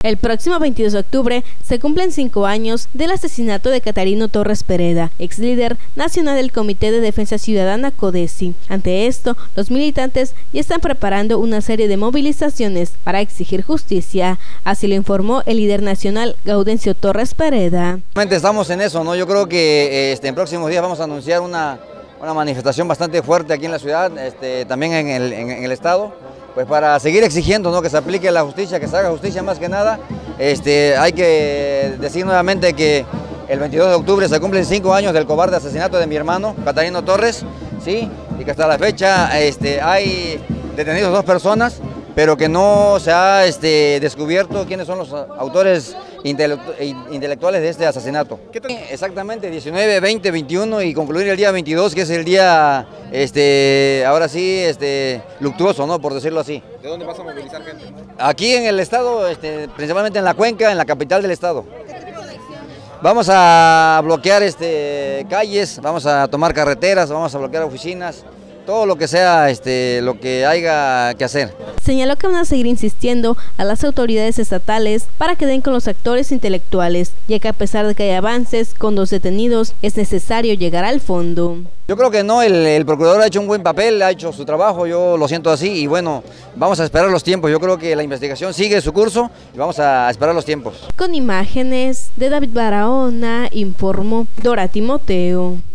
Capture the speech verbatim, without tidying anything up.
El próximo veintidós de octubre se cumplen cinco años del asesinato de Catarino Torres Pereda, ex líder nacional del Comité de Defensa Ciudadana CODECI. Ante esto, los militantes ya están preparando una serie de movilizaciones para exigir justicia, así lo informó el líder nacional Gaudencio Torres Pereda. Estamos en eso, ¿no? Yo creo que este, en próximos días vamos a anunciar una, una manifestación bastante fuerte aquí en la ciudad, este, también en el, en, en el estado. Pues para seguir exigiendo, ¿no?, que se aplique la justicia, que se haga justicia más que nada. Este, hay que decir nuevamente que el veintidós de octubre se cumplen cinco años del cobarde asesinato de mi hermano, Catarino Torres, ¿sí? Y que hasta la fecha este, hay detenidos dos personas, pero que no se ha este, descubierto quiénes son los autores intelectuales de este asesinato. ¿Qué tal? Exactamente, diecinueve, veinte, veintiuno y concluir el día veintidós, que es el día, este, ahora sí, este, luctuoso, ¿no?, por decirlo así. ¿De dónde vas a movilizar gente? Aquí en el estado, este, principalmente en la Cuenca, en la capital del estado. Vamos a bloquear este, calles, vamos a tomar carreteras, vamos a bloquear oficinas, todo lo que sea, este, lo que haya que hacer. Señaló que van a seguir insistiendo a las autoridades estatales para que den con los actores intelectuales, ya que a pesar de que hay avances con los detenidos, es necesario llegar al fondo. Yo creo que no, el, el procurador ha hecho un buen papel, ha hecho su trabajo, yo lo siento así y bueno, vamos a esperar los tiempos. Yo creo que la investigación sigue su curso y vamos a esperar los tiempos. Con imágenes de David Barahona, informó Dora Timoteo.